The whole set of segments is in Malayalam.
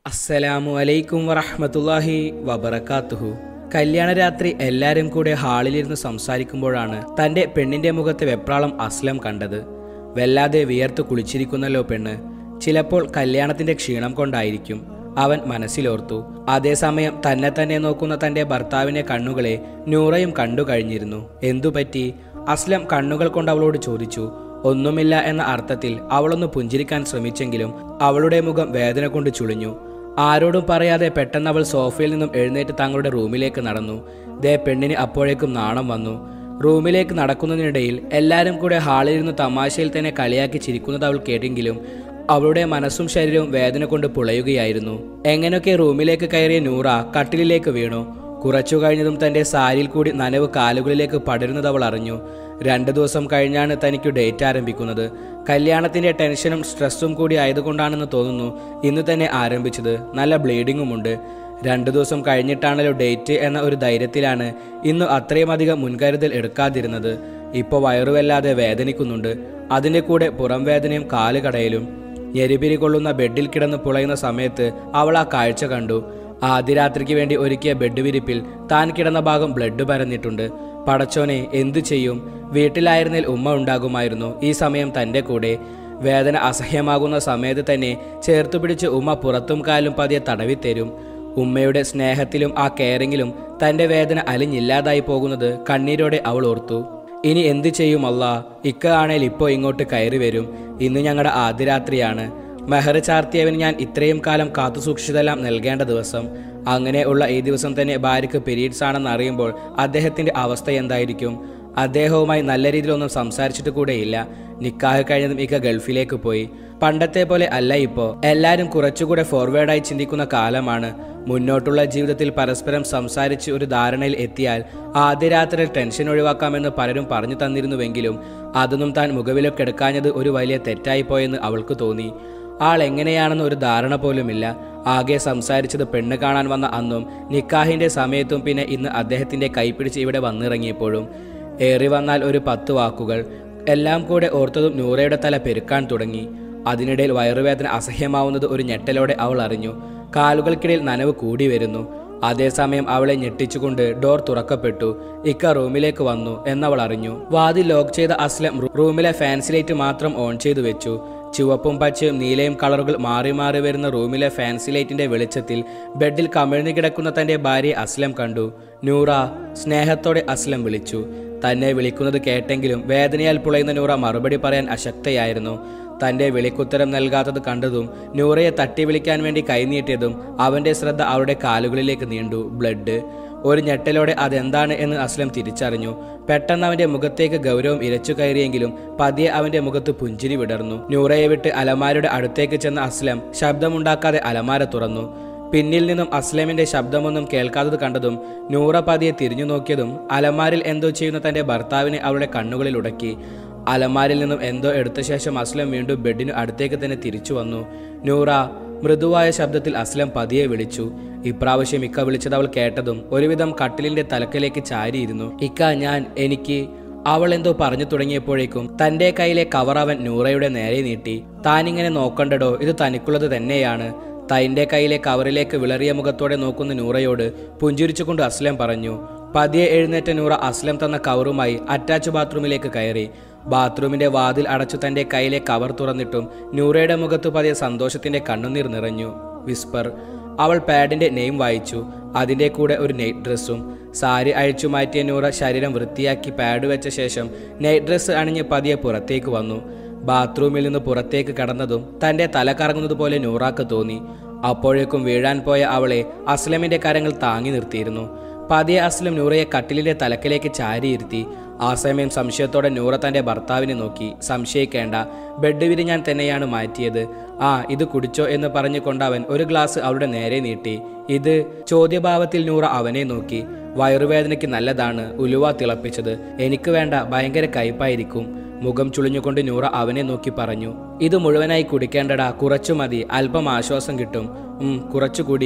അസ്സലാമു അലൈക്കും വറഹ്മത്തുള്ളാഹി വബറകാതുഹു. കല്യാണ രാത്രി എല്ലാവരും കൂടെ ഹാളിലിരുന്ന് സംസാരിക്കുമ്പോഴാണ് തൻ്റെ പെണ്ണിൻ്റെ മുഖത്തെ വെപ്രാളം അസ്ലം കണ്ടത്. വല്ലാതെ വിയർത്ത് കുളിച്ചിരിക്കുന്നല്ലോ പെണ്ണ്. ചിലപ്പോൾ കല്യാണത്തിൻ്റെ ക്ഷീണം കൊണ്ടായിരിക്കും, അവൻ മനസ്സിലോർത്തു. അതേസമയം തന്നെ നോക്കുന്ന തൻ്റെ ഭർത്താവിനെ കണ്ണുകളെ നൂറയും കണ്ടു കഴിഞ്ഞിരുന്നു. എന്തുപറ്റി? അസ്ലം കണ്ണുകൾ കൊണ്ട് അവളോട് ചോദിച്ചു. ഒന്നുമില്ല എന്ന അർത്ഥത്തിൽ അവളൊന്ന് പുഞ്ചിരിക്കാൻ ശ്രമിച്ചെങ്കിലും അവളുടെ മുഖം വേദന കൊണ്ട് ചുളിഞ്ഞു. ആരോടും പറയാതെ പെട്ടെന്ന് അവൾ സോഫയിൽ നിന്നും എഴുന്നേറ്റ് തങ്ങളുടെ റൂമിലേക്ക് നടന്നു. ദേ പെണ്ണിന് അപ്പോഴേക്കും നാണം വന്നു. റൂമിലേക്ക് നടക്കുന്നതിനിടയിൽ എല്ലാവരും കൂടെ ഹാളിലിരുന്ന് തമാശയിൽ തന്നെ കളിയാക്കി ചിരിക്കുന്നത് അവൾ കേട്ടെങ്കിലും അവളുടെ മനസ്സും ശരീരവും വേദന കൊണ്ട് പുളയുകയായിരുന്നു. എങ്ങനെയൊക്കെ റൂമിലേക്ക് കയറിയ നൂറ കട്ടിലിലേക്ക് വീണു. കുറച്ചു കഴിഞ്ഞതും തൻ്റെ സാരിയിൽ കൂടി നനവ് കാലുകളിലേക്ക് പടരുന്നത് അവൾ അറിഞ്ഞു. 2 ദിവസം കഴിഞ്ഞാണ് തനിക്ക് ഡേറ്റ് ആരംഭിക്കുന്നത്. കല്യാണത്തിൻ്റെ ടെൻഷനും സ്ട്രെസ്സും കൂടി ആയതുകൊണ്ടാണെന്ന് തോന്നുന്നു ഇന്ന് തന്നെ ആരംഭിച്ചത്. നല്ല ബ്ലീഡിങ്ങുമുണ്ട്. 2 ദിവസം കഴിഞ്ഞിട്ടാണല്ലോ ഡേറ്റ് എന്ന ഒരു ധൈര്യത്തിലാണ് ഇന്ന് അത്രയും അധികം മുൻകരുതൽ എടുക്കാതിരുന്നത്. ഇപ്പോൾ വയറുവല്ലാതെ വേദനിക്കുന്നുണ്ട്. അതിൻ്റെ കൂടെ പുറം വേദനയും കാലുകടയലും. ഞെരിപിരി കൊള്ളുന്ന ബെഡിൽ കിടന്ന് പുളയുന്ന സമയത്ത് അവൾ ആ കാഴ്ച കണ്ടു. ആദ്യ രാത്രിക്ക് വേണ്ടി ഒരുക്കിയ ബെഡ് വിരിപ്പിൽ താൻ കിടന്ന ഭാഗം ബ്ലഡ് പരന്നിട്ടുണ്ട്. പടച്ചോനെ, എന്തു ചെയ്യും? വീട്ടിലായിരുന്നേൽ ഉമ്മ ഉണ്ടാകുമായിരുന്നു ഈ സമയം തൻ്റെ കൂടെ. വേദന അസഹ്യമാകുന്ന സമയത്ത് തന്നെ ചേർത്തു പിടിച്ച് ഉമ്മ പുറത്തും കാലും പതിയെ തടവിത്തരും. ഉമ്മയുടെ സ്നേഹത്തിലും ആ കെയറിങ്ങിലും തൻ്റെ വേദന അലിഞ്ഞില്ലാതായി പോകുന്നത് കണ്ണീരോടെ അവൾ ഓർത്തു. ഇനി എന്തു ചെയ്യും അല്ലാ? ഇക്ക ആണേൽ ഇപ്പോൾ ഇങ്ങോട്ട് കയറി വരും. ഇന്ന് ഞങ്ങളുടെ ആദ്യ രാത്രിയാണ്. മെഹർ ചാർത്തിയവന് ഞാൻ ഇത്രയും കാലം കാത്തുസൂക്ഷിച്ചതെല്ലാം നൽകേണ്ട ദിവസം. അങ്ങനെ ഉള്ള ഈ ദിവസം തന്നെ ഭാര്യയ്ക്ക് പീരീഡ്സ് ആണെന്ന് അറിയുമ്പോൾ അദ്ദേഹത്തിൻ്റെ അവസ്ഥ എന്തായിരിക്കും? അദ്ദേഹവുമായി നല്ല രീതിയിലൊന്നും സംസാരിച്ചിട്ട് കൂടെയില്ല. നിക്കാഹ് കഴിഞ്ഞതും ഇക്ക ഗൾഫിലേക്ക് പോയി. പണ്ടത്തെ പോലെ അല്ല ഇപ്പോൾ. എല്ലാവരും കുറച്ചുകൂടെ ഫോർവേഡായി ചിന്തിക്കുന്ന കാലമാണ്. മുന്നോട്ടുള്ള ജീവിതത്തിൽ പരസ്പരം സംസാരിച്ച് ഒരു ധാരണയിൽ എത്തിയാൽ ആദ്യ രാത്രിയിൽ ടെൻഷൻ ഒഴിവാക്കാമെന്ന് പലരും പറഞ്ഞു തന്നിരുന്നുവെങ്കിലും അതൊന്നും താൻ മുഖവിലക്കെടുക്കാഞ്ഞത് ഒരു വലിയ തെറ്റായിപ്പോയെന്ന് അവൾക്ക് തോന്നി. ആൾ എങ്ങനെയാണെന്ന് ഒരു ധാരണ പോലുമില്ല. ആകെ സംസാരിച്ചത് പെണ്ണ് കാണാൻ വന്ന അന്നും നിക്കാഹിൻ്റെ സമയത്തും പിന്നെ ഇന്ന് അദ്ദേഹത്തിൻ്റെ കൈപിടിച്ച് ഇവിടെ വന്നിറങ്ങിയപ്പോഴും. ഏറി വന്നാൽ ഒരു 10 വാക്കുകൾ. എല്ലാം കൂടെ ഓർത്തതും നൂറയുടെ തല പെരുക്കാൻ തുടങ്ങി. അതിനിടയിൽ വയറുവേദന അസഹ്യമാവുന്നത് ഒരു ഞെട്ടലോടെ അവൾ അറിഞ്ഞു. കാലുകൾക്കിടയിൽ നനവ് കൂടി വരുന്നു. അതേസമയം അവളെ ഞെട്ടിച്ചുകൊണ്ട് ഡോർ തുറക്കപ്പെട്ടു. ഇക്ക റൂമിലേക്ക് വന്നു എന്നവൾ അറിഞ്ഞു. വാതിൽ ലോക്ക് ചെയ്ത അസ്ലം റൂമിലെ ഫാൻസി ലൈറ്റ് മാത്രം ഓൺ ചെയ്തു വെച്ചു. ചുവപ്പും പച്ചയും നീലയും കളറുകൾ മാറി മാറി വരുന്ന റൂമിലെ ഫാൻസി ലൈറ്റിന്റെ വെളിച്ചത്തിൽ ബെഡിൽ കമിഴ്ന്നു കിടക്കുന്ന തന്റെ ഭാര്യയെ അസ്ലം കണ്ടു. നൂറ, സ്നേഹത്തോടെ അസ്ലം വിളിച്ചു. തന്നെ വിളിക്കുന്നത് കേട്ടെങ്കിലും വേദനയാൽ പുളയുന്ന നൂറ മറുപടി പറയാൻ അശക്തയായിരുന്നു. തൻ്റെ വിളിക്കുത്തരം നൽകാത്തത് കണ്ടതും നൂറയെ തട്ടി വിളിക്കാൻ വേണ്ടി കൈനീട്ടിയതും അവൻ്റെ ശ്രദ്ധ അവളുടെ കാലുകളിലേക്ക് നീണ്ടു. ബ്ലഡ്. ഒരു ഞെട്ടലോടെ അതെന്താണ് എന്ന് അസ്ലം തിരിച്ചറിഞ്ഞു. പെട്ടെന്ന് അവൻ്റെ മുഖത്തേക്ക് ഗൗരവം ഇരച്ചു കയറിയെങ്കിലും പതിയെ അവൻ്റെ മുഖത്ത് പുഞ്ചിരി വിടർന്നു. നൂറയെ വിട്ട് അലമാരയുടെ അടുത്തേക്ക് ചെന്ന അസ്ലം ശബ്ദമുണ്ടാക്കാതെ അലമാര തുറന്നു. പിന്നിൽ നിന്നും അസ്ലമിൻ്റെ ശബ്ദമൊന്നും കേൾക്കാത്തത് കണ്ടതും നൂറ പതിയെ തിരിഞ്ഞു നോക്കിയതും അലമാരിൽ എന്തോ ചെയ്യുന്ന തൻ്റെ ഭർത്താവിനെ അവളുടെ കണ്ണുകളിൽ ഉടക്കി. അലമാരിൽ നിന്നും എന്തോ എടുത്ത ശേഷം അസ്ലം വീണ്ടും ബെഡിനു അടുത്തേക്ക് തന്നെ തിരിച്ചു വന്നു. നൂറ, മൃദുവായ ശബ്ദത്തിൽ അസ്ലം പതിയെ വിളിച്ചു. ഇപ്രാവശ്യം ഇക്ക വിളിച്ചത് അവൾ കേട്ടതും ഒരുവിധം കട്ടിലിന്റെ തലക്കിലേക്ക് ചാരിയിരുന്നു. ഇക്ക, എനിക്ക് അവൾ എന്തോ പറഞ്ഞു തുടങ്ങിയപ്പോഴേക്കും തൻ്റെ കയ്യിലെ കവർ അവൻ നൂറയുടെ നേരെ നീട്ടി. താനിങ്ങനെ നോക്കണ്ടടോ, ഇത് തനിക്കുള്ളത് തന്നെയാണ്. തൻ്റെ കയ്യിലെ കവറിലേക്ക് വിളറിയ മുഖത്തോടെ നോക്കുന്ന നൂറയോട് പുഞ്ചിരിച്ചുകൊണ്ട് അസ്ലം പറഞ്ഞു. പതിയെ എഴുന്നേറ്റ നൂറ അസ്ലം തന്ന കവറുമായി അറ്റാച്ച് ബാത്റൂമിലേക്ക് കയറി. ബാത്റൂമിന്റെ വാതിൽ അടച്ചു തൻ്റെ കയ്യിലെ കവർ തുറന്നിട്ടും നൂറയുടെ മുഖത്ത് പതിയെ സന്തോഷത്തിന്റെ കണ്ണുനീർ നിറഞ്ഞു. വിസ്പർ. അവൾ പാഡിന്റെ നെയിം വായിച്ചു. അതിൻ്റെ കൂടെ ഒരു നൈറ്റ് ഡ്രസ്സും. സാരി അഴിച്ചു മാറ്റിയ നൂറ ശരീരം വൃത്തിയാക്കി പാഡ് വെച്ച ശേഷം നൈറ്റ് ഡ്രസ്സ് അണിഞ്ഞ് പതിയെ പുറത്തേക്ക് വന്നു. ബാത്റൂമിൽ നിന്ന് പുറത്തേക്ക് കടന്നതും തൻ്റെ തല കറങ്ങുന്നത് പോലെ നൂറാക്ക് തോന്നി. അപ്പോഴേക്കും വീഴാൻ പോയ അവളെ അസ്ലമിന്റെ കരങ്ങൾ താങ്ങി നിർത്തിയിരുന്നു. പതിയെ അസ്ലം നൂറയെ കട്ടിലിന്റെ തലക്കിലേക്ക് ചാരിയിരുത്തി. ആ സമയം സംശയത്തോടെ നൂറ തൻ്റെ ഭർത്താവിനെ നോക്കി. സംശയിക്കേണ്ട, ബെഡ് വിരി ഞാൻ തന്നെയാണ് മാറ്റിയത്. ഇത് കുടിച്ചോ എന്ന് പറഞ്ഞുകൊണ്ടവൻ ഒരു ഗ്ലാസ് അവളുടെ നേരെ നീട്ടി. ഇത്? ചോദ്യഭാവത്തിൽ നൂറ അവനെ നോക്കി. വയറുവേദനയ്ക്ക് നല്ലതാണ്, ഉലുവ തിളപ്പിച്ചത്. എനിക്ക് വേണ്ട, ഭയങ്കര കയ്പായിരിക്കും. മുഖം ചുളിഞ്ഞുകൊണ്ട് നൂറ അവനെ നോക്കി പറഞ്ഞു. ഇത് മുഴുവനായി കുടിക്കേണ്ടടാ, കുറച്ചു മതി, അല്പം ആശ്വാസം കിട്ടും. കുറച്ചുകൂടി.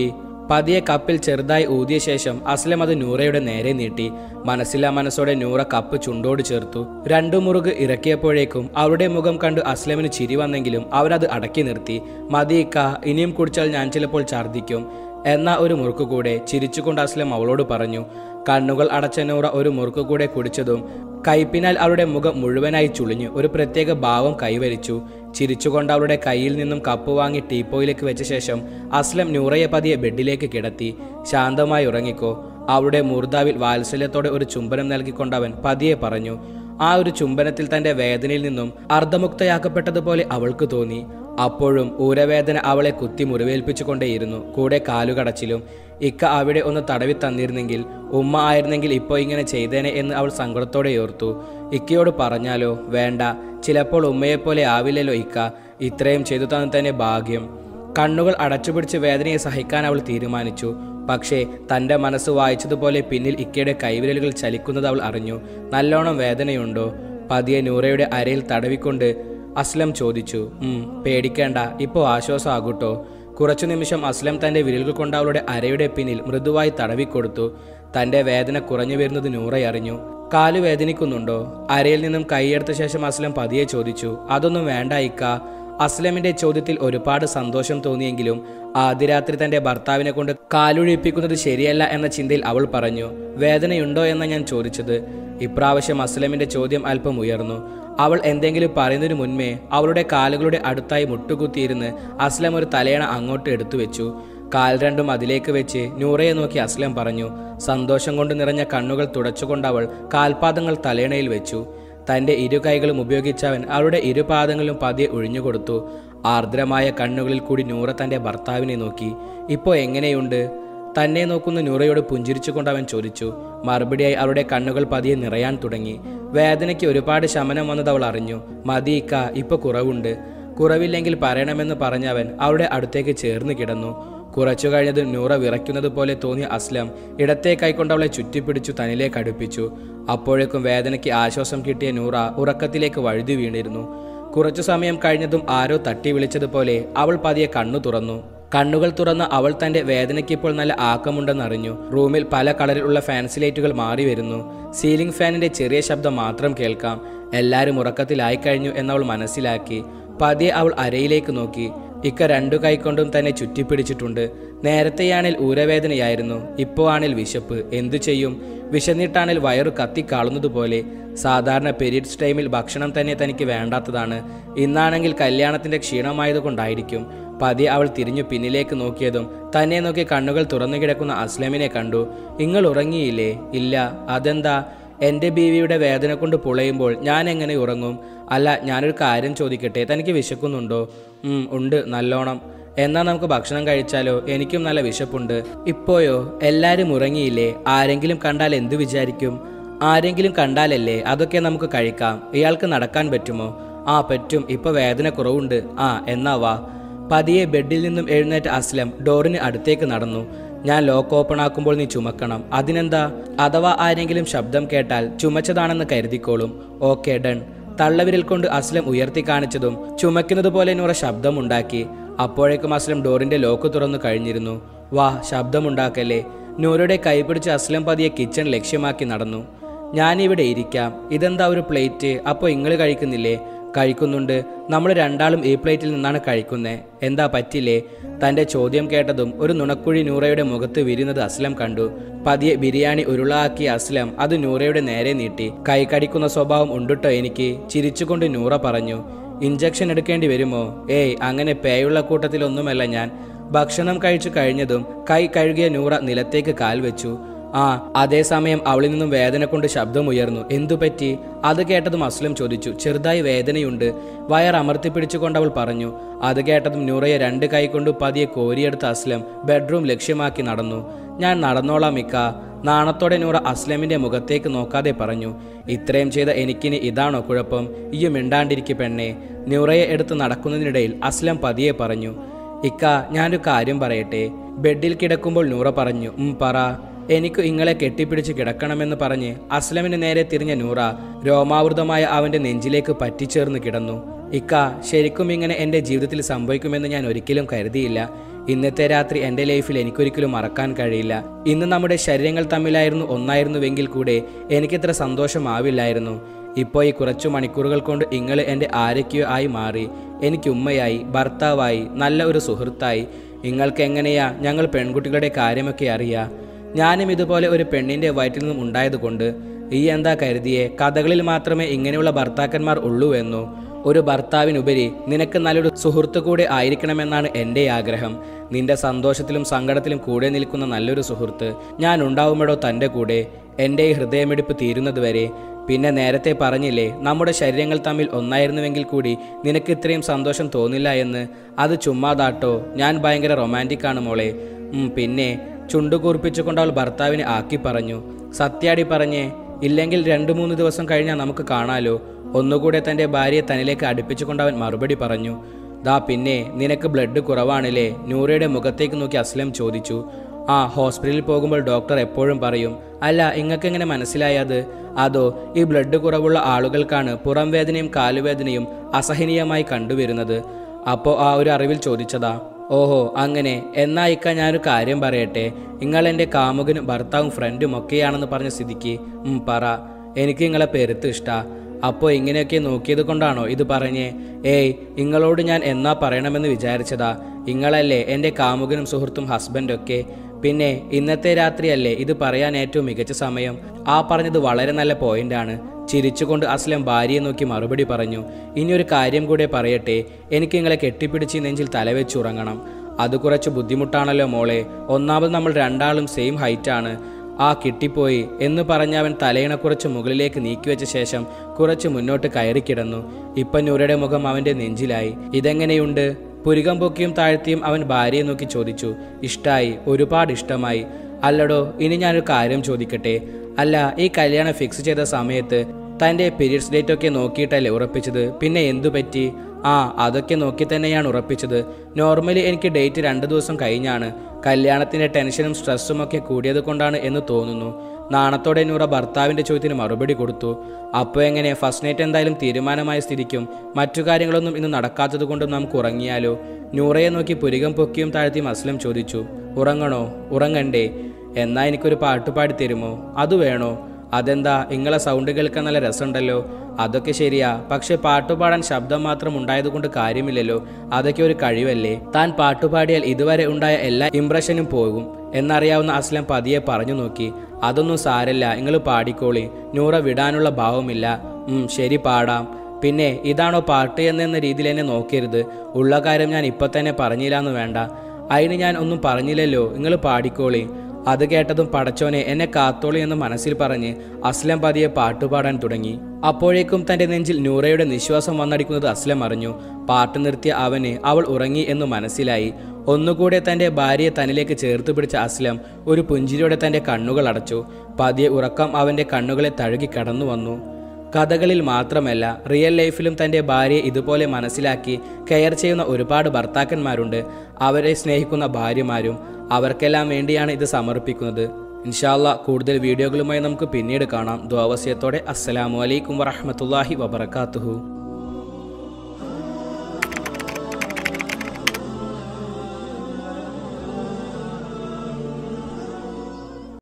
പതിയെ കപ്പിൽ ചെറുതായി ഊതിയ ശേഷം അസ്ലം അത് നൂറയുടെ നേരെ നീട്ടി. മനസ്സില്ലാ മനസ്സോടെ നൂറ കപ്പ് ചുണ്ടോട് ചേർത്തു. രണ്ടു മുറുക് ഇറക്കിയപ്പോഴേക്കും അവരുടെ മുഖം കണ്ട് അസ്ലമിന് ചിരി വന്നെങ്കിലും അവരത് അടക്കി നിർത്തി. മതിയിക്ക, ഇനിയും കുടിച്ചാൽ ഞാൻ ചിലപ്പോൾ ഛർദ്ദിക്കും. എന്നാ ഒരു മുറുക്ക് കൂടെ, ചിരിച്ചുകൊണ്ട് അസ്ലം അവളോട് പറഞ്ഞു. കണ്ണുകൾ അടച്ച നൂറ ഒരു മുറുക്ക് കൂടെ കുടിച്ചതും കൈപ്പിനാൽ അവളുടെ മുഖം മുഴുവനായി ചുളിഞ്ഞു. ഒരു പ്രത്യേക ഭാവം കൈവരിച്ചു. ചിരിച്ചുകൊണ്ട് അവളുടെ കയ്യിൽ നിന്നും കപ്പ് വാങ്ങി ടീപ്പോയിലേക്ക് വെച്ച ശേഷം അസ്ലം നൂറയെ പതിയെ ബെഡിലേക്ക് കിടത്തി. ശാന്തമായി ഉറങ്ങിക്കോ. അവളുടെ മൂർധാവിൽ വാത്സല്യത്തോടെ ഒരു ചുംബനം നൽകിക്കൊണ്ടവൻ പതിയെ പറഞ്ഞു. ആ ഒരു ചുംബനത്തിൽ തന്റെ വേദനയിൽ നിന്നും അർദ്ധമുക്തയാക്കപ്പെട്ടതുപോലെ അവൾക്ക് തോന്നി. അപ്പോഴും ഊരവേദന അവളെ കുത്തി മുറിവേൽപ്പിച്ചുകൊണ്ടേയിരുന്നു, കൂടെ കാലുകടച്ചിലും. ഇക്ക അവിടെ ഒന്ന് തടവി തന്നിരുന്നെങ്കിൽ, ഉമ്മ ആയിരുന്നെങ്കിൽ ഇപ്പോൾ ഇങ്ങനെ ചെയ്തേനെ എന്ന് അവൾ സങ്കടത്തോടെ ഓർത്തു. ഇക്കയോട് പറഞ്ഞാലോ? വേണ്ട, ചിലപ്പോൾ ഉമ്മയെപ്പോലെ ആവില്ലല്ലോ ഇക്ക. ഇത്രയും ചെയ്തു തന്നെ തന്നെ ഭാഗ്യം. കണ്ണുകൾ അടച്ചുപിടിച്ച് വേദനയെ സഹിക്കാൻ അവൾ തീരുമാനിച്ചു. പക്ഷേ തൻ്റെ മനസ്സ് വായിച്ചതുപോലെ പിന്നിൽ ഇക്കയുടെ കൈവിരലുകൾ ചലിക്കുന്നത് അവൾ അറിഞ്ഞു. നല്ലോണം വേദനയുണ്ടോ? പതിയെ നൂറയുടെ അരയിൽ തടവിക്കൊണ്ട് അസ്ലം ചോദിച്ചു. പേടിക്കേണ്ട, ഇപ്പോൾ ആശ്വാസമാകൂട്ടോ. കുറച്ചു നിമിഷം അസ്ലം തൻ്റെ വിരലുകൾ കൊണ്ട് അവളുടെ അരയുടെ പിന്നിൽ മൃദുവായി തടവിക്കൊടുത്തു. തൻ്റെ വേദന കുറഞ്ഞു വരുന്നത് നൂറ അറിഞ്ഞു. കാല് വേദനിക്കുന്നുണ്ടോ? അരയിൽ നിന്നും കൈയെടുത്ത ശേഷം അസ്ലം പതിയെ ചോദിച്ചു. അതൊന്നും വേണ്ട ഇക്ക. അസ്ലമിന്റെ ചോദ്യത്തിൽ ഒരുപാട് സന്തോഷം തോന്നിയെങ്കിലും ആദ്യ രാത്രി തന്റെ ഭർത്താവിനെ കൊണ്ട് കാലുഴിപ്പിക്കുന്നത് ശരിയല്ല എന്ന ചിന്തയിൽ അവൾ പറഞ്ഞു. വേദനയുണ്ടോ എന്ന ഞാൻ ചോദിച്ചത്. ഇപ്രാവശ്യം അസ്ലമിന്റെ ചോദ്യം അല്പം ഉയർന്നു. അവൾ എന്തെങ്കിലും പറയുന്നതിനു മുൻപേ അവളുടെ കാലുകളുടെ അടുത്തായി മുട്ടുകുത്തിയിരുന്ന് അസ്ലം ഒരു തലയണ അങ്ങോട്ട് എടുത്തു വെച്ചു. കാൽ രണ്ടും അതിലേക്ക് വെച്ച് നൂറയെ നോക്കി അസ്ലം പറഞ്ഞു. സന്തോഷം കൊണ്ട് നിറഞ്ഞ കണ്ണുകൾ തുടച്ചുകൊണ്ട് അവൾ കാൽപാദങ്ങൾ തലയണയിൽ വെച്ചു. തൻ്റെ ഇരു കൈകളും ഉപയോഗിച്ചവൻ അവളുടെ ഇരുപാദങ്ങളിലും പതിയെ ഒഴിഞ്ഞുകൊടുത്തു. ആർദ്രമായ കണ്ണുകളിൽ കൂടി നൂറ തൻ്റെ ഭർത്താവിനെ നോക്കി. ഇപ്പോൾ എങ്ങനെയുണ്ട്? തന്നെ നോക്കുന്ന നൂറയോട് പുഞ്ചിരിച്ചുകൊണ്ട് അവൻ ചോദിച്ചു. മറുപടിയായി അവളുടെ കണ്ണുകൾ പതിയെ നിറയാൻ തുടങ്ങി. വേദനയ്ക്ക് ഒരുപാട് ശമനം വന്നത് അവൾ അറിഞ്ഞു. മതിയിക്ക, ഇപ്പോൾ കുറവുണ്ട്. കുറവില്ലെങ്കിൽ പറയണമെന്ന് പറഞ്ഞവൻ അവളുടെ അടുത്തേക്ക് ചേർന്ന് കിടന്നു. കുറച്ചു കഴിഞ്ഞത് നൂറ വിറയ്ക്കുന്നത് പോലെ തോന്നിയ അസ്ലം ഇടത്തെ കൈക്കൊണ്ട് അവളെ ചുറ്റിപ്പിടിച്ചു തന്നിലേക്ക് അടുപ്പിച്ചു. അപ്പോഴേക്കും വേദനയ്ക്ക് ആശ്വാസം കിട്ടിയ നൂറ ഉറക്കത്തിലേക്ക് വഴുതി വീണിരുന്നു. കുറച്ചു സമയം കഴിഞ്ഞതും ആരോ തട്ടി വിളിച്ചതുപോലെ അവൾ പതിയെ കണ്ണു തുറന്നു. കണ്ണുകൾ തുറന്ന അവൾ തന്റെ വേദനയ്ക്കിപ്പോൾ നല്ല ആക്കമുണ്ടെന്നറിഞ്ഞു. റൂമിൽ പല കളറിലുള്ള ഫാൻസി ലൈറ്റുകൾ മാറി വരുന്നു. സീലിംഗ് ഫാനിന്റെ ചെറിയ ശബ്ദം മാത്രം കേൾക്കാം. എല്ലാവരും ഉറക്കത്തിലായി കഴിഞ്ഞു എന്നവൾ മനസ്സിലാക്കി. പതിയെ അവൾ അരയിലേക്ക് നോക്കി. ഇക്ക രണ്ടു കൈക്കൊണ്ടും തന്നെ ചുറ്റിപ്പിടിച്ചിട്ടുണ്ട്. നേരത്തെയാണിൽ ഊരവേദനയായിരുന്നു, ഇപ്പോൾ ആണിൽ വിശപ്പ്. എന്തു ചെയ്യും? വിശന്നിട്ടാണിൽ വയറു കത്തിക്കാളുന്നതുപോലെ. സാധാരണ പീരീഡ്സ് ടൈമിൽ ഭക്ഷണം തന്നെ തനിക്ക് വേണ്ടാത്തതാണ്. ഇന്നാണെങ്കിൽ കല്യാണത്തിന്റെ ക്ഷീണമായതുകൊണ്ടായിരിക്കും. പതിയെ അവൾ തിരിഞ്ഞു പിന്നിലേക്ക് നോക്കിയതും തന്നെ നോക്കി കണ്ണുകൾ തുറന്നു കിടക്കുന്ന അസ്ലമിനെ കണ്ടു. നിങ്ങൾ ഉറങ്ങിയില്ലേ? ഇല്ല. അതെന്താ? എൻ്റെ ബീവിയുടെ വേദന കൊണ്ട് പുളയുമ്പോൾ ഞാൻ എങ്ങനെ ഉറങ്ങും? അല്ല, ഞാനൊരു കാര്യം ചോദിക്കട്ടെ, തനിക്ക് വിശക്കുന്നുണ്ടോ? ഉണ്ട്, നല്ലോണം. എന്നാൽ നമുക്ക് ഭക്ഷണം കഴിച്ചാലോ? എനിക്കും നല്ല വിശപ്പുണ്ട്. ഇപ്പോയോ? എല്ലാവരും ഉറങ്ങിയില്ലേ? ആരെങ്കിലും കണ്ടാൽ എന്തു വിചാരിക്കും? ആരെങ്കിലും കണ്ടാലല്ലേ? അതൊക്കെ നമുക്ക് കഴിക്കാം. ഇയാൾക്ക് നടക്കാൻ പറ്റുമോ? ആ പറ്റും, ഇപ്പൊ വേദന കുറവുണ്ട്. എന്നാ വാ. പതിയെ ബെഡിൽ നിന്നും എഴുന്നേറ്റ അസ്ലം ഡോറിന് അടുത്തേക്ക് നടന്നു. ഞാൻ ലോക്ക് ഓപ്പൺ ആക്കുമ്പോൾ നീ ചുമക്കണം. അതിനെന്താ? അഥവാ ആരെങ്കിലും ശബ്ദം കേട്ടാൽ ചുമച്ചതാണെന്ന് കരുതിക്കോളും. Okay, done. തള്ളവിരൽ കൊണ്ട് അസ്ലം ഉയർത്തി കാണിച്ചതും ചുമക്കുന്നത് പോലെ നൂറ ശബ്ദമുണ്ടാക്കി. അപ്പോഴേക്കും അസ്ലം ഡോറിന്റെ ലോക്ക് തുറന്നു കഴിഞ്ഞിരുന്നു. വാ, ശബ്ദമുണ്ടാക്കല്ലേ. നൂറയുടെ കൈപിടിച്ച് അസ്ലം പതിയെ കിച്ചൺ ലക്ഷ്യമാക്കി നടന്നു. ഞാനിവിടെ ഇരിക്കാം. ഇതെന്താ ഒരു പ്ലേറ്റ്? അപ്പോൾ നിങ്ങൾ കഴിക്കുന്നില്ലേ? കഴിക്കുന്നുണ്ട്. നമ്മൾ രണ്ടാളും ഈ പ്ലേറ്റിൽ നിന്നാണ് കഴിക്കുന്നേ. എന്താ, പറ്റില്ലേ? തൻ്റെ ചോദ്യം കേട്ടതും ഒരു നുണക്കുഴി നൂറയുടെ മുഖത്ത് വിരിയുന്നത് അസ്ലം കണ്ടു. പതിയെ ബിരിയാണി ഉരുളാക്കിയ അസ്ലം അത് നൂറയുടെ നേരെ നീട്ടി. കൈ കടിക്കുന്ന സ്വഭാവം ഉണ്ടിട്ടോ എനിക്ക്? ചിരിച്ചുകൊണ്ട് നൂറ പറഞ്ഞു. ഇഞ്ചക്ഷൻ എടുക്കേണ്ടി വരുമോ? ഏയ്, അങ്ങനെ പേയുള്ള കൂട്ടത്തിലൊന്നുമല്ല ഞാൻ. ഭക്ഷണം കഴിച്ചു കഴിഞ്ഞതും കൈ കഴുകിയ നൂറ നിലത്തേക്ക് കാൽ വെച്ചു. അതേസമയം അവളിൽ നിന്നും വേദന കൊണ്ട് ശബ്ദമുയർന്നു. എന്തുപറ്റി? അത് കേട്ടതും അസ്ലം ചോദിച്ചു. ചെറുതായി വേദനയുണ്ട്. വയർ അമർത്തിപ്പിടിച്ചുകൊണ്ട് അവൾ പറഞ്ഞു. അത് കേട്ടതും നൂറയെ രണ്ട് കൈ കൊണ്ട് പതിയെ കോരിയെടുത്ത അസ്ലം ബെഡ്റൂം ലക്ഷ്യമാക്കി നടന്നു. ഞാൻ നടന്നോളാം ഇക്ക. നാണത്തോടെ നൂറ അസ്ലമിന്റെ മുഖത്തേക്ക് നോക്കാതെ പറഞ്ഞു. ഇത്രയും ചെയ്ത എനിക്കിനി ഇതാണോ കുഴപ്പം? ഈ മിണ്ടാണ്ടിരിക്കു പെണ്ണെ. നൂറയെ എടുത്ത് നടക്കുന്നതിനിടയിൽ അസ്ലം പതിയെ പറഞ്ഞു. ഇക്ക, ഞാനൊരു കാര്യം പറയട്ടെ? ബെഡിൽ കിടക്കുമ്പോൾ നൂറ പറഞ്ഞു. പറ. എനിക്ക് ഇങ്ങളെ കെട്ടിപ്പിടിച്ച് കിടക്കണമെന്ന് പറഞ്ഞ് അസ്ലമിന് നേരെ തിരിഞ്ഞ നൂറ രോമാവൃതമായ അവന്റെ നെഞ്ചിലേക്ക് പറ്റിച്ചേർന്ന് കിടന്നു. ഇക്ക, ശരിക്കും ഇങ്ങനെ എൻ്റെ ജീവിതത്തിൽ സംഭവിക്കുമെന്ന് ഞാൻ ഒരിക്കലും കരുതിയില്ല. ഇന്നത്തെ രാത്രി എൻ്റെ ലൈഫിൽ എനിക്കൊരിക്കലും മറക്കാൻ കഴിയില്ല. ഇന്ന് നമ്മുടെ ശരീരങ്ങൾ തമ്മിലായിരുന്നു ഒന്നായിരുന്നുവെങ്കിൽ കൂടെ എനിക്കിത്ര സന്തോഷമാവില്ലായിരുന്നു. ഇപ്പോൾ ഈ കുറച്ചു മണിക്കൂറുകൾ കൊണ്ട് നിങ്ങൾ എൻ്റെ ആരൊക്കെയോ ആയി മാറി. എനിക്ക് ഉമ്മയായി, ഭർത്താവായി, നല്ല ഒരു സുഹൃത്തായി. നിങ്ങൾക്ക് എങ്ങനെയാ ഞങ്ങൾ പെൺകുട്ടികളുടെ കാര്യമൊക്കെ അറിയാം? ഞാനും ഇതുപോലെ ഒരു പെണ്ണിൻ്റെ വയറ്റിൽ നിന്നും ഉണ്ടായതുകൊണ്ട്. ഈ എന്താ കരുതിയേ കഥകളിൽ മാത്രമേ ഇങ്ങനെയുള്ള ഭർത്താക്കന്മാർ ഉള്ളൂ എന്നോ? ഒരു ഭർത്താവിനുപരി നിനക്ക് നല്ലൊരു സുഹൃത്ത് കൂടെ ആയിരിക്കണമെന്നാണ് എൻ്റെ ആഗ്രഹം. നിന്റെ സന്തോഷത്തിലും സങ്കടത്തിലും കൂടെ നിൽക്കുന്ന നല്ലൊരു സുഹൃത്ത് ഞാൻ ഉണ്ടാവുമ്പോഴോ തൻ്റെ കൂടെ, എൻ്റെ ഈ ഹൃദയമിടിപ്പ് തീരുന്നതുവരെ. പിന്നെ നേരത്തെ പറഞ്ഞില്ലേ നമ്മുടെ ശരീരങ്ങൾ തമ്മിൽ ഒന്നായിരുന്നുവെങ്കിൽ കൂടി നിനക്ക് ഇത്രയും സന്തോഷം തോന്നില്ല എന്ന്. അത് ചുമ്മാതാട്ടോ, ഞാൻ ഭയങ്കര റൊമാൻറ്റിക്കാണ് മോളെ. പിന്നെ ചുണ്ടുകൂർപ്പിച്ചുകൊണ്ട് അവൾ ഭർത്താവിനെ ആക്കി പറഞ്ഞു. സത്യാടി പറഞ്ഞേ, ഇല്ലെങ്കിൽ 2-3 ദിവസം കഴിഞ്ഞാൽ നമുക്ക് കാണാലോ. ഒന്നുകൂടെ തൻ്റെ ഭാര്യയെ തന്നിലേക്ക് അടുപ്പിച്ചുകൊണ്ട് അവൻ മറുപടി പറഞ്ഞു. ദാ പിന്നെ നിനക്ക് ബ്ലഡ് കുറവാണില്ലേ? നൂറയുടെ മുഖത്തേക്ക് നോക്കി അസ്ലം ചോദിച്ചു. ആ, ഹോസ്പിറ്റലിൽ പോകുമ്പോൾ ഡോക്ടർ എപ്പോഴും പറയും. അല്ല, ഇങ്ങക്കെങ്ങനെ മനസ്സിലായത്? അതോ ഈ ബ്ലഡ് കുറവുള്ള ആളുകൾക്കാണ് പുറം വേദനയും കാലുവേദനയും അസഹനീയമായി കണ്ടുവരുന്നത്. അപ്പോൾ ആ ഒരു അറിവിൽ ചോദിച്ചതാ. ഓഹോ അങ്ങനെ. എന്നാ ഇക്ക ഞാനൊരു കാര്യം പറയട്ടെ. നിങ്ങൾ എൻ്റെ കാമുകനും ഭർത്താവും ഫ്രണ്ടും ഒക്കെയാണെന്ന് പറഞ്ഞ സ്ഥിതിക്ക് പറ, എനിക്ക് നിങ്ങളെ പെരുത്ത് ഇഷ്ടാ. അപ്പോൾ ഇങ്ങനെയൊക്കെ നോക്കിയത് കൊണ്ടാണോ ഇത് പറഞ്ഞേ? ഏയ്, നിങ്ങളോട് ഞാൻ എന്നാ പറയണമെന്ന് വിചാരിച്ചതാ. നിങ്ങളല്ലേ എൻ്റെ കാമുകനും സുഹൃത്തും ഹസ്ബൻഡൊക്കെ. പിന്നെ ഇന്നത്തെ രാത്രിയല്ലേ ഇത് പറയാൻ ഏറ്റവും മികച്ച സമയം. ആ പറഞ്ഞത് വളരെ നല്ല പോയിന്റാണ്. ചിരിച്ചുകൊണ്ട് അസ്ലം ഭാര്യയെ നോക്കി മറുപടി പറഞ്ഞു. ഇനിയൊരു കാര്യം കൂടെ പറയട്ടെ. എനിക്ക് നിങ്ങളെ കെട്ടിപ്പിടിച്ച് നെഞ്ചിൽ തലവെച്ചുറങ്ങണം. അത് കുറച്ച് ബുദ്ധിമുട്ടാണല്ലോ മോളെ. ഒന്നാമത് നമ്മൾ രണ്ടാളും സെയിം ഹൈറ്റാണ്. ആ കിട്ടിപ്പോയി എന്ന് പറഞ്ഞ അവൻ തലയിണ കുറച്ച് മുകളിലേക്ക് നീക്കിവെച്ച ശേഷം കുറച്ച് മുന്നോട്ട് കയറിക്കിടന്നു. ഇപ്പം നൂറയുടെ മുഖം അവൻ്റെ നെഞ്ചിലായി. ഇതെങ്ങനെയുണ്ട്? പുരികം പൊക്കിയും താഴ്ത്തിയും അവൻ ഭാര്യയെ നോക്കി ചോദിച്ചു. ഇഷ്ടായി, ഒരുപാട് ഇഷ്ടമായി. അല്ലടോ, ഇനി ഞാനൊരു കാര്യം ചോദിക്കട്ടെ. അല്ല, ഈ കല്യാണം ഫിക്സ് ചെയ്ത സമയത്ത് തൻ്റെ പീരിയഡ്സ് ഡേറ്റ് ഒക്കെ നോക്കിയിട്ടല്ലേ ഉറപ്പിച്ചത്? പിന്നെ എന്തു പറ്റി? ആ, അതൊക്കെ നോക്കി തന്നെയാണ് ഉറപ്പിച്ചത്. നോർമലി എനിക്ക് ഡേറ്റ് 2 ദിവസം കഴിഞ്ഞാണ്. കല്യാണത്തിൻ്റെ ടെൻഷനും സ്ട്രെസ്സും ഒക്കെ കൂടിയത് കൊണ്ടാണ് എന്ന് തോന്നുന്നു. നാണത്തോടെ നൂറ ഭർത്താവിൻ്റെ ചോദ്യത്തിന് മറുപടി കൊടുത്തു. അപ്പോൾ എങ്ങനെ? ഫസ്റ്റ് നൈറ്റ് എന്തായാലും തീരുമാനമായ സ്ഥിതിക്കും മറ്റു കാര്യങ്ങളൊന്നും ഇന്ന് നടക്കാത്തത് കൊണ്ടും നമുക്ക് ഉറങ്ങിയാലോ? നൂറയെ നോക്കി പുരികം പൊക്കിയും താഴ്ത്തിയും അസ്ലം ചോദിച്ചു. ഉറങ്ങണോ? ഉറങ്ങണ്ടേ? എന്നാ എനിക്കൊരു പാട്ട് പാടി തരുമോ? അത് വേണോ? അതെന്താ, നിങ്ങളെ സൗണ്ട് കേൾക്കാൻ നല്ല രസമുണ്ടല്ലോ. അതൊക്കെ ശരിയാ, പക്ഷെ പാട്ടുപാടാൻ ശബ്ദം മാത്രം ഉണ്ടായതുകൊണ്ട് കാര്യമില്ലല്ലോ. അതൊക്കെ ഒരു കഴിവല്ലേ. താൻ പാട്ടുപാടിയാൽ ഇതുവരെ ഉണ്ടായ എല്ലാ ഇംപ്രഷനും പോകും എന്നറിയാവുന്ന അസ്ലം പതിയെ പറഞ്ഞു നോക്കി. അതൊന്നും സാരല്ല, നിങ്ങൾ പാടിക്കോളി. നൂറ വിടാനുള്ള ഭാവമില്ല. ശരി, പാടാം. പിന്നെ ഇതാണോ പാട്ട് എന്ന രീതിയിൽ എന്നെ നോക്കരുത്. ഉള്ള കാര്യം ഞാൻ ഇപ്പം തന്നെ പറഞ്ഞില്ലാന്ന് വേണ്ട. അതിന് ഞാൻ ഒന്നും പറഞ്ഞില്ലല്ലോ, നിങ്ങൾ പാടിക്കോളി. അത് കേട്ടതും പടച്ചോനെ എന്നെ കാത്തോളി എന്ന് മനസ്സിൽ പറഞ്ഞ് അസ്ലം പതിയെ പാട്ടുപാടാൻ തുടങ്ങി. അപ്പോഴേക്കും തൻ്റെ നെഞ്ചിൽ നൂറയുടെ നിശ്വാസം വന്നടിക്കുന്നത് അസ്ലം അറിഞ്ഞു. പാട്ട് നിർത്തിയ അവന് അവൾ ഉറങ്ങി എന്ന് മനസ്സിലായി. ഒന്നുകൂടെ തൻ്റെ ഭാര്യയെ തന്നിലേക്ക് ചേർത്ത് പിടിച്ച അസ്ലം ഒരു പുഞ്ചിരിയോടെ തൻ്റെ കണ്ണുകൾ അടച്ചു. പതിയെ ഉറക്കം അവൻ്റെ കണ്ണുകളെ തഴുകി കടന്നു വന്നു. കഥകളിൽ മാത്രമല്ല, റിയൽ ലൈഫിലും തൻ്റെ ഭാര്യയെ ഇതുപോലെ മനസ്സിലാക്കി കെയർ ചെയ്യുന്ന ഒരുപാട് ഭർത്താക്കന്മാരുണ്ട്. അവരെ സ്നേഹിക്കുന്ന ഭാര്യമാരും. അവർക്കെല്ലാം വേണ്ടിയാണ് ഇത് സമർപ്പിക്കുന്നത്. ഇൻഷാ അല്ലാഹ് കൂടുതൽ വീഡിയോകളുമായി നമുക്ക് പിന്നീട് കാണാം. ദുആ വസിയത്തോടെ. അസ്സലാമു അലൈക്കും വറഹ്മത്തുള്ളാഹി വബറകാതുഹു.